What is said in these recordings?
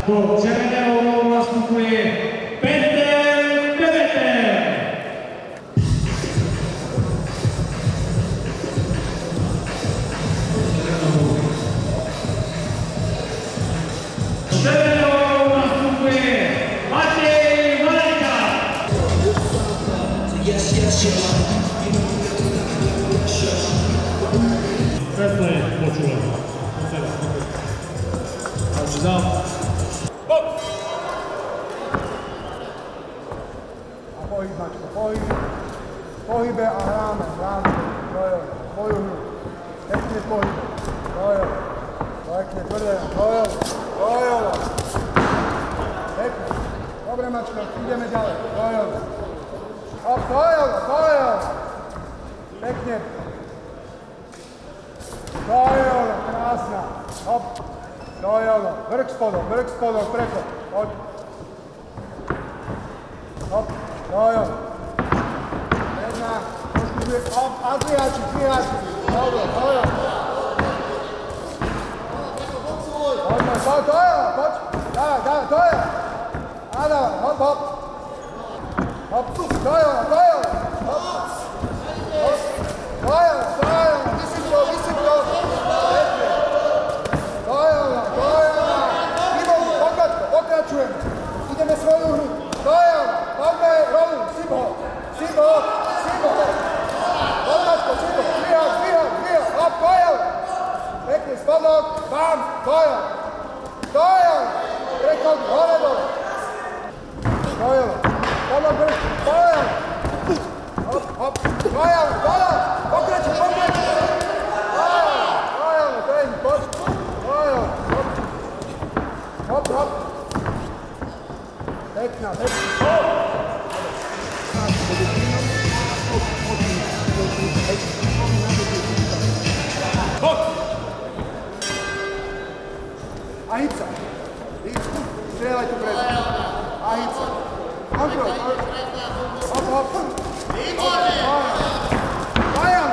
do červeného rohu nastupuje Peter Bebeter. Červeného rohu nastupuje Matej Valejka. Presne počúvam. Dám. Bok! A pohyb, Mačko, pohyb. Pohybe a hráme. Jojo, moju hru. Pekne pohybe. Jojo. Pekne, tvrdé. Jojo. Pekne. Dobre, Mačko, ideme ďalej. Jojo. Hop, jojo. Pekne. Jojo, krásna. Hop. Jojo, vrk spodom, preko. Hoď. Hop, jojo. Jedna, trošku dvije, hop, a dvijači. Dobro, jojo. Hoďme, jojo, poď. Dávaj, jojo. A dávaj, hop. Hop, jojo. Hop. Jojo, vysyp to. Pokračujeme. Ideme svoju hru. Dojan, poďme, rolu, Sibo. Podmačko, Sibo, dvíhaj. Hop, Dojan. Pekný spodok, bam, Dojan. Prekod, hore dole. Dojan, podlog vrš, Dojan. Hop, Dojan, pokračuj. Dojan, trening, poď. Dojan, hop. Pekná. A hýb sa. Strieľaj tu predu. A hýb sa. Kontrol. Hop. Výborné. Dojan.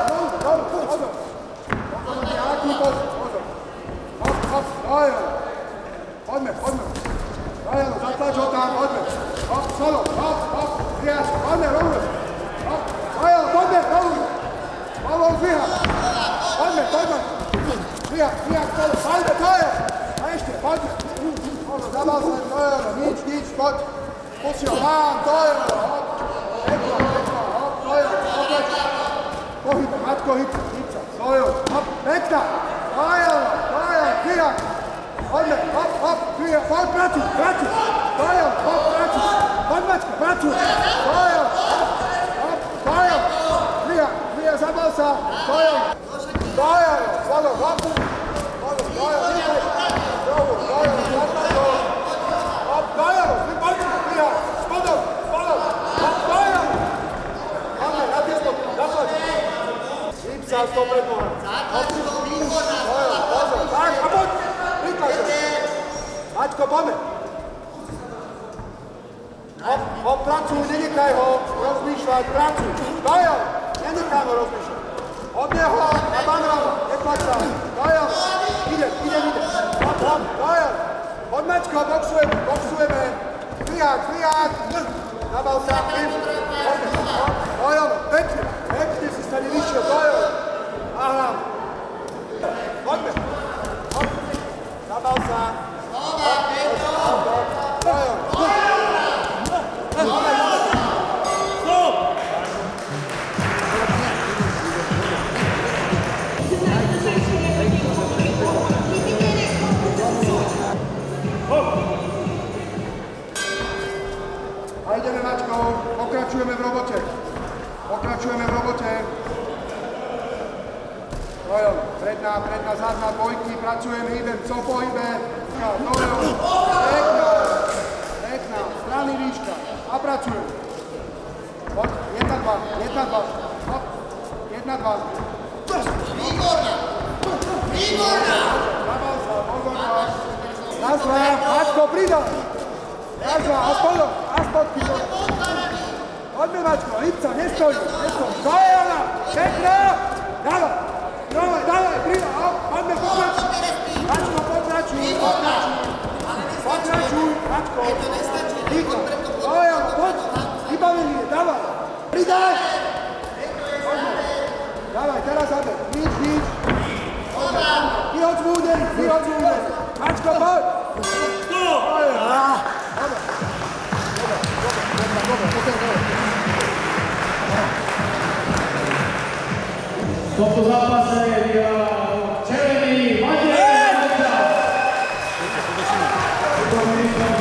Hop. Dojan. Poďme. Dojan, zatlač ho tam, poďme. Hop, solo. Hop. Priaž. Poďme, rovno. Hop. Dojan, poďme, rovno. Povol, dvíhaj. Poďme. Dvíhaj, solo. Poďme, Dojan. A ešte, poďme. Zabal sa, Dojan, nič, poď. Posiel, mám, Dojan. Hop. Pekla, hop, Dojan. Pohybe, Matko, hýb sa. Dojan, hop, pekla. Dojan, dvíhaj. Poďme, hop, dvíhaj, poď, pracuj. Dojan, hop, pracuj. Poď, Mačko, pracuj. Dojan, hop, Dojan. Dvíhaj, zabal sa. Dojan, svalom, hop. Dojan, dvíhaj. Dojan, zatlať ho. Hop, Dojan, dvíhaj. Spodom. Hop, Dojan. Máme, na tie stopy, zatlať. Hýb sa, stop pred nohami. Dojan, pozor, tak, a poď. Maťko, poďme. Hop, pracuj, nenechaj ho rozmýšľať, pracuj. Dojan, nenechaj ho rozmýšľať. Od neho a banráva, netlač sa. Dojan, ide. Hop, Dojan. Poď, Maťko, boxujeme. Dvíhať. Zabal sa, Dojan, pekne si stane vyššie, Dojan. A hľad. Poďme. Hop, zabal sa. A ideme, Mačko, pokračujeme v robote. Predná, zadná, dvojky, pracujeme, idem, co pohybe. Pekná, strany výška a pracujeme. Poď, 1-2, hop, 1-2. Výborná! Zabal sa, pozor vás. Raz, dva, Mačko, pridaj. Raz, dva, a spodky. Poďme, Mačko, Lipca, nestoj. To je ona, pekná. Dávaj, pridaj, poďme, pokračuj. Mačko, pokračuj. Pridaj! Dawaj, teraz Adek, nic. Wychodź w uder! Maćko, chodź! W tomto zápase vyhral červený Matej Valajčák.